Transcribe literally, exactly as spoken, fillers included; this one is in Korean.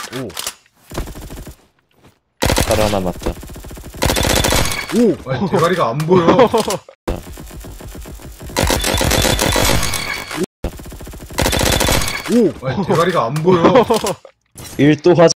오. 살아남았다. 오. 아니 대가리가 안 보여. 오. 아니 대가리가 안 보여. 일 도 화